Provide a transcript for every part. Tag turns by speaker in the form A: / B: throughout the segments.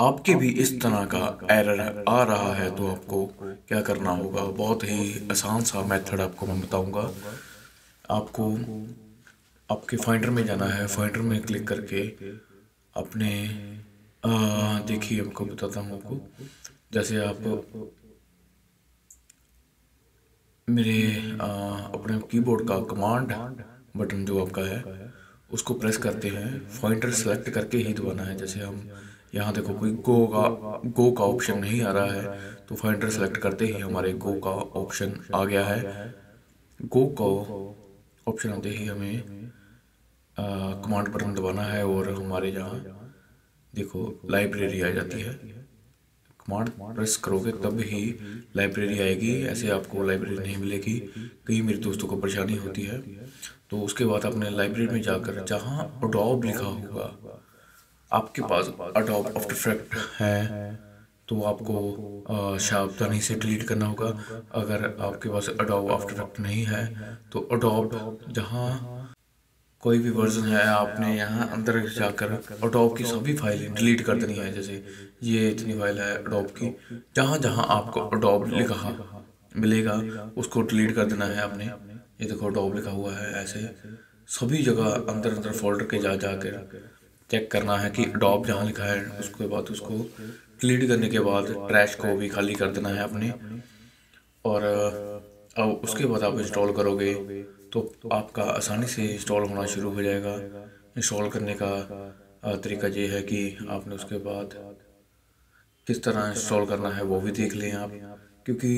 A: आपके भी इस तरह का एरर आ रहा है तो आपको क्या करना होगा। बहुत ही आसान सा मेथड आपको मैं बताऊंगा। आपको आपके फाइंडर में जाना है, फाइंडर में क्लिक करके अपने देखिए आपको बताता हूँ आपको। जैसे आप मेरे अपने कीबोर्ड का कमांड बटन जो आपका है उसको प्रेस करते हैं, फाइंडर सेलेक्ट करके ही दबाना है। जैसे हम यहाँ देखो कोई गो का ऑप्शन नहीं आ रहा है, तो फाइंडर सेलेक्ट करते ही हमारे गो का ऑप्शन आ गया है। गो का ऑप्शन आते ही हमें कमांड बटन दबाना है और हमारे यहाँ देखो लाइब्रेरी आ जाती है। कमांड प्रेस करोगे तब ही लाइब्रेरी आएगी, ऐसे आपको लाइब्रेरी नहीं मिलेगी। कई मेरे दोस्तों को परेशानी होती है। तो उसके बाद आपने लाइब्रेरी में जाकर जहाँ अडोब लिखा होगा, आपके पास अडोब आफ्टर इफेक्ट है तो आपको सावधानी से डिलीट करना होगा। अगर आपके पास अडोब आफ्टर इफेक्ट नहीं है तो अडोब जहाँ कोई भी वर्जन है आपने यहाँ अंदर जाकर अडोब की सभी फाइलें डिलीट कर देनी है। जैसे ये इतनी फाइल है अडोब की, जहाँ जहाँ आपको अडोब लिखा मिलेगा उसको डिलीट कर देना है आपने। ये देखो अडोब लिखा हुआ है, ऐसे सभी जगह अंदर अंदर फोल्डर के जा जाकर चेक करना है कि अडोब जहाँ लिखा है। उसके बाद उसको डिलीट करने के बाद ट्रैश को भी खाली कर देना है आपने। और अब उसके बाद आप इंस्टॉल करोगे तो आपका आसानी से इंस्टॉल होना शुरू हो जाएगा। इंस्टॉल करने का तरीका ये है कि आपने उसके बाद किस तरह इंस्टॉल करना है वो भी देख लें आप, क्योंकि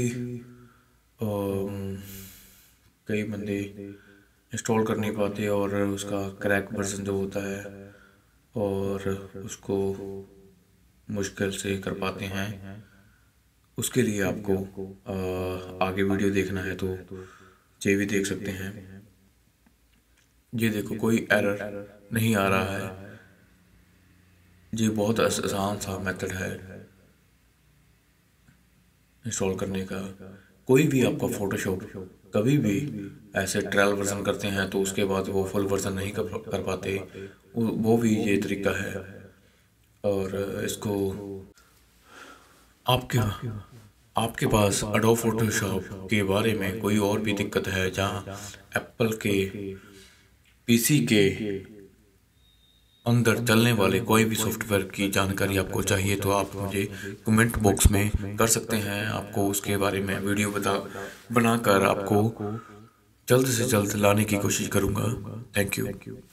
A: कई बंदे इंस्टॉल कर नहीं पाते और उसका क्रैक वर्जन जो होता है और उसको मुश्किल से कर पाते हैं। उसके लिए आपको आगे वीडियो देखना है तो ये भी देख सकते हैं। ये देखो कोई एरर नहीं आ रहा है। ये बहुत आसान सा मेथड है इंस्टॉल करने का। कोई भी आपका फोटोशॉप कभी भी ऐसे ट्रायल वर्जन करते हैं तो उसके बाद वो फुल वर्जन नहीं कर पाते, वो भी ये तरीका है। और इसको आपके आपके पास एडोब फोटोशॉप के बारे में कोई और भी दिक्कत है, जहाँ एप्पल के पीसी के अंदर चलने वाले कोई भी सॉफ्टवेयर की जानकारी आपको चाहिए तो आप मुझे कमेंट बॉक्स में कर सकते हैं। आपको उसके बारे में वीडियो बनाकर आपको जल्द से जल्द लाने की कोशिश करूँगा। Thank you.